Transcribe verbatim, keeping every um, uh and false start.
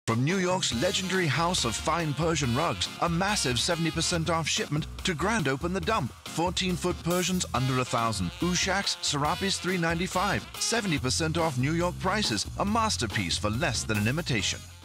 From New York's legendary house of fine Persian rugs, a massive seventy percent off shipment, to grand open the dump. fourteen foot Persians under a thousand. Ushaks, Serapis three ninety-five. seventy percent off New York prices. A masterpiece for less than an imitation.